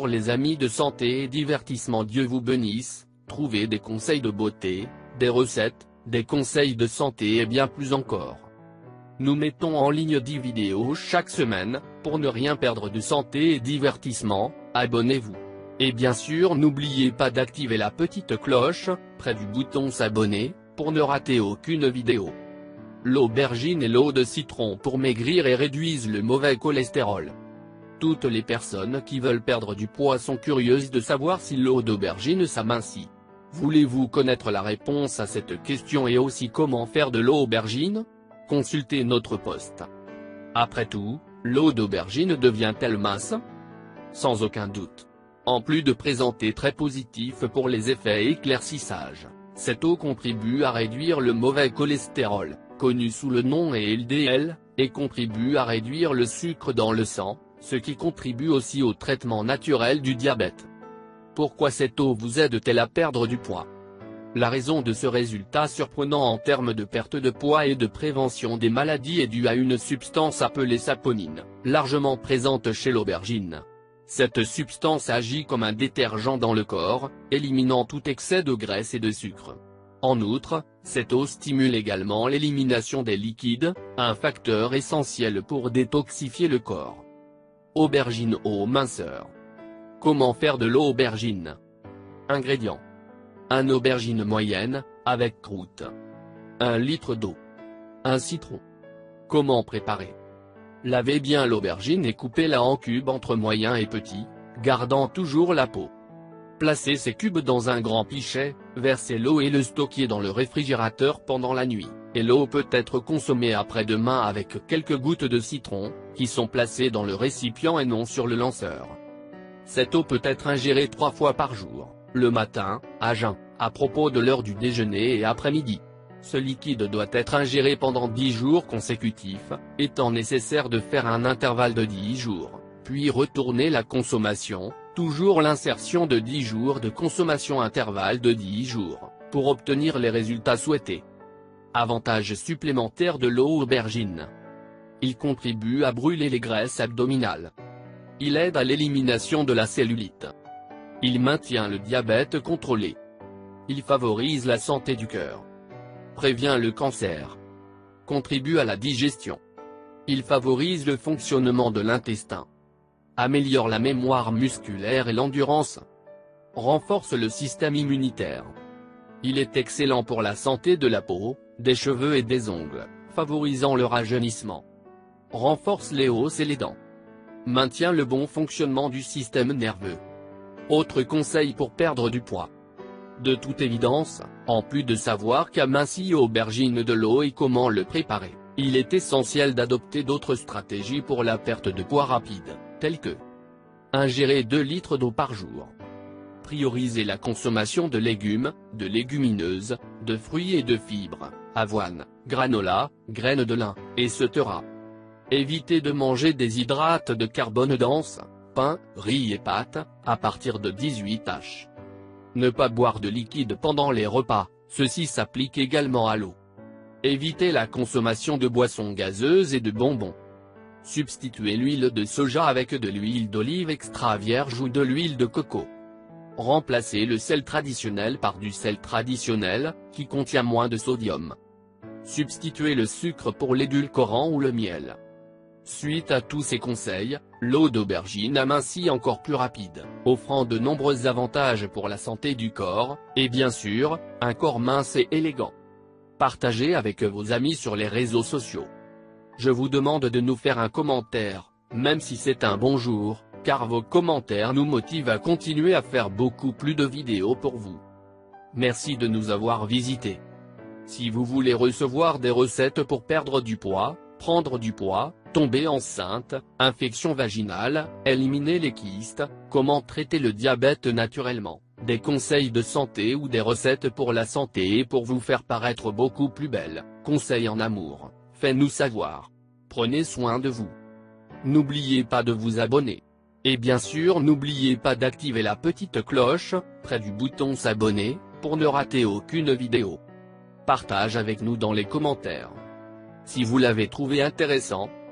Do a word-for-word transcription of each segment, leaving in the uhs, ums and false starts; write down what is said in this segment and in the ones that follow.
Bonjour les amis de santé et divertissement, Dieu vous bénisse. Trouvez des conseils de beauté, des recettes, des conseils de santé et bien plus encore. Nous mettons en ligne dix vidéos chaque semaine, pour ne rien perdre de santé et divertissement, abonnez-vous. Et bien sûr n'oubliez pas d'activer la petite cloche, près du bouton s'abonner, pour ne rater aucune vidéo. L'aubergine et l'eau de citron pour maigrir et réduisent le mauvais cholestérol. Toutes les personnes qui veulent perdre du poids sont curieuses de savoir si l'eau d'aubergine s'amincit. Voulez-vous connaître la réponse à cette question et aussi comment faire de l'eau aubergine? Consultez notre post. Après tout, l'eau d'aubergine devient-elle mince? Sans aucun doute. En plus de présenter très positif pour les effets éclaircissages, cette eau contribue à réduire le mauvais cholestérol, connu sous le nom L D L, et contribue à réduire le sucre dans le sang, ce qui contribue aussi au traitement naturel du diabète. Pourquoi cette eau vous aide-t-elle à perdre du poids? La raison de ce résultat surprenant en termes de perte de poids et de prévention des maladies est due à une substance appelée saponine, largement présente chez l'aubergine. Cette substance agit comme un détergent dans le corps, éliminant tout excès de graisse et de sucre. En outre, cette eau stimule également l'élimination des liquides, un facteur essentiel pour détoxifier le corps. Aubergine eau minceur. Comment faire de l'eau aubergine? Ingrédients. un aubergine moyenne, avec croûte. un litre d'eau. un citron. Comment préparer? Lavez bien l'aubergine et coupez-la en cubes entre moyens et petits, gardant toujours la peau. Placez ces cubes dans un grand pichet, versez l'eau et le stockez dans le réfrigérateur pendant la nuit, et l'eau peut être consommée après-demain avec quelques gouttes de citron, qui sont placées dans le récipient et non sur le lanceur. Cette eau peut être ingérée trois fois par jour, le matin, à jeun, à propos de l'heure du déjeuner et après-midi. Ce liquide doit être ingéré pendant dix jours consécutifs, étant nécessaire de faire un intervalle de dix jours, puis retourner la consommation, toujours l'insertion de dix jours de consommation intervalle de dix jours, pour obtenir les résultats souhaités. Avantages supplémentaires de l'eau aubergine. Il contribue à brûler les graisses abdominales. Il aide à l'élimination de la cellulite. Il maintient le diabète contrôlé. Il favorise la santé du cœur. Prévient le cancer. Contribue à la digestion. Il favorise le fonctionnement de l'intestin. Améliore la mémoire musculaire et l'endurance. Renforce le système immunitaire. Il est excellent pour la santé de la peau, des cheveux et des ongles, favorisant le rajeunissement. Renforce les os et les dents. Maintient le bon fonctionnement du système nerveux. Autre conseil pour perdre du poids. De toute évidence, en plus de savoir qu'amincir aubergine de l'eau et comment le préparer, il est essentiel d'adopter d'autres stratégies pour la perte de poids rapide, telles que ingérer deux litres d'eau par jour. Prioriser la consommation de légumes, de légumineuses, de fruits et de fibres, avoine, granola, graines de lin, et cetera. Éviter de manger des hydrates de carbone denses, pain, riz et pâtes, à partir de dix-huit H. Ne pas boire de liquide pendant les repas, ceci s'applique également à l'eau. Éviter la consommation de boissons gazeuses et de bonbons. Substituer l'huile de soja avec de l'huile d'olive extra vierge ou de l'huile de coco. Remplacer le sel traditionnel par du sel traditionnel, qui contient moins de sodium. Substituer le sucre pour l'édulcorant ou le miel. Suite à tous ces conseils, l'eau d'aubergine amincit encore plus rapide, offrant de nombreux avantages pour la santé du corps, et bien sûr, un corps mince et élégant. Partagez avec vos amis sur les réseaux sociaux. Je vous demande de nous faire un commentaire, même si c'est un bonjour, car vos commentaires nous motivent à continuer à faire beaucoup plus de vidéos pour vous. Merci de nous avoir visités. Si vous voulez recevoir des recettes pour perdre du poids, prendre du poids, tomber enceinte, infection vaginale, éliminer les kystes, comment traiter le diabète naturellement, des conseils de santé ou des recettes pour la santé et pour vous faire paraître beaucoup plus belle, conseils en amour, faites-nous savoir. Prenez soin de vous. N'oubliez pas de vous abonner. Et bien sûr n'oubliez pas d'activer la petite cloche, près du bouton s'abonner, pour ne rater aucune vidéo. Partage avec nous dans les commentaires. Si vous l'avez trouvé intéressant,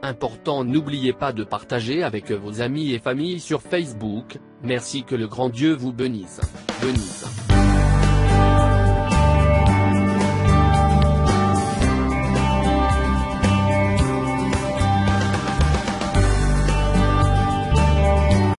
Important, n'oubliez pas de partager avec vos amis et familles sur Facebook. Merci, que le grand Dieu vous bénisse. Bénisse.